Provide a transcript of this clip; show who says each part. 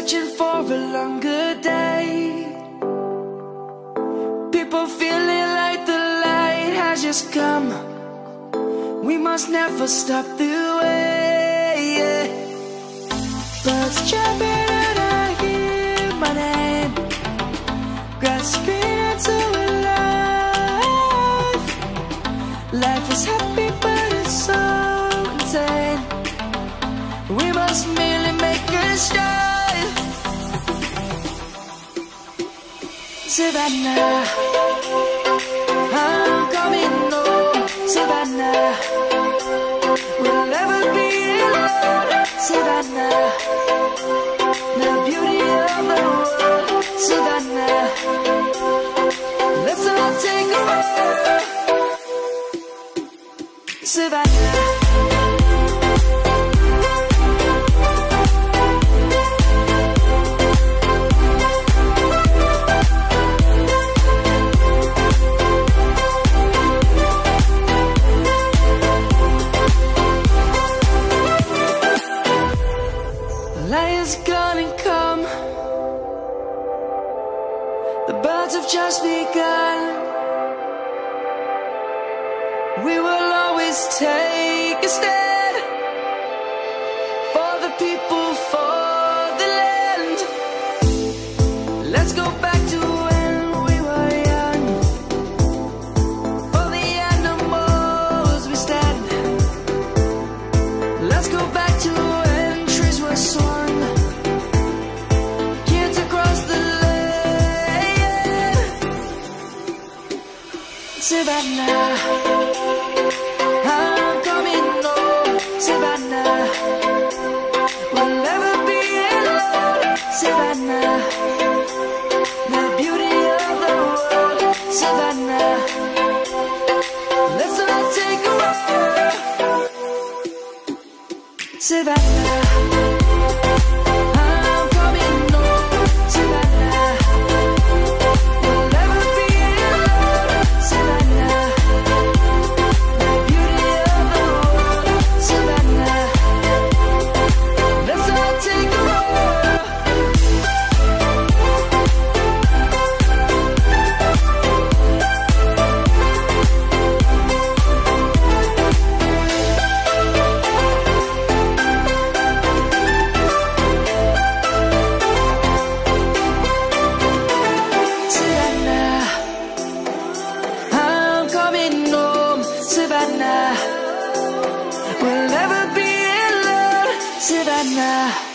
Speaker 1: searching for a longer day. People feeling like the light has just come. We must never stop the way. Birds jumping and I hear my name, grasping into a life. Life is happy but it's so insane. We must merely make a start. Savannah, I'm coming home. Savannah, we'll never be alone. Savannah, the beauty of the world. Savannah, let's all take a walk. Savannah. Lion's gonna come. The birds have just begun. We will always take a stand for the people, for the land. Let's go back to when we were young. For the animals we stand. Let's go back to when trees were swung. Savannah, I'm coming home. Savannah, we'll never be alone. Savannah, the beauty of the world. Savannah, let's all take a walk. Savannah. Savannah, we'll never be alone. Savannah.